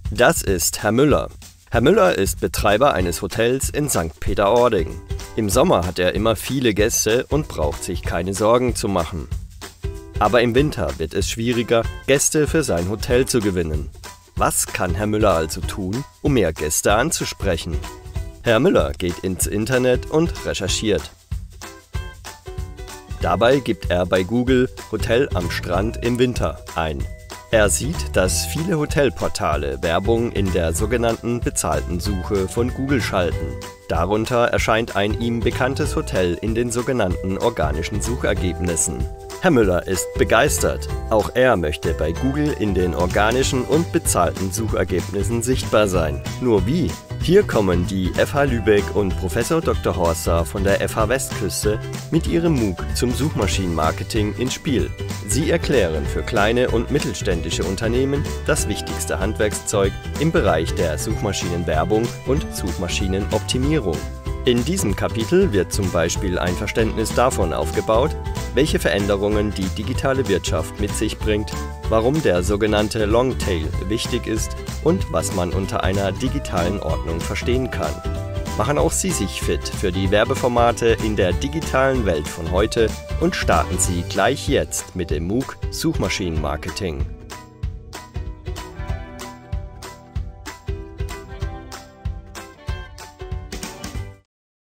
Das ist Herr Müller. Herr Müller ist Betreiber eines Hotels in St. Peter-Ording. Im Sommer hat er immer viele Gäste und braucht sich keine Sorgen zu machen. Aber im Winter wird es schwieriger, Gäste für sein Hotel zu gewinnen. Was kann Herr Müller also tun, um mehr Gäste anzusprechen? Herr Müller geht ins Internet und recherchiert. Dabei gibt er bei Google „Hotel am Strand im Winter" ein. Er sieht, dass viele Hotelportale Werbung in der sogenannten bezahlten Suche von Google schalten. Darunter erscheint ein ihm bekanntes Hotel in den sogenannten organischen Suchergebnissen. Herr Müller ist begeistert. Auch er möchte bei Google in den organischen und bezahlten Suchergebnissen sichtbar sein. Nur wie? Hier kommen die FH Lübeck und Prof. Dr. Horster von der FH Westküste mit ihrem MOOC zum Suchmaschinenmarketing ins Spiel. Sie erklären für kleine und mittelständische Unternehmen das wichtigste Handwerkszeug im Bereich der Suchmaschinenwerbung und Suchmaschinenoptimierung. In diesem Kapitel wird zum Beispiel ein Verständnis davon aufgebaut, welche Veränderungen die digitale Wirtschaft mit sich bringt, warum der sogenannte Longtail wichtig ist und was man unter einer digitalen Ordnung verstehen kann. Machen auch Sie sich fit für die Werbeformate in der digitalen Welt von heute und starten Sie gleich jetzt mit dem MOOC Suchmaschinenmarketing.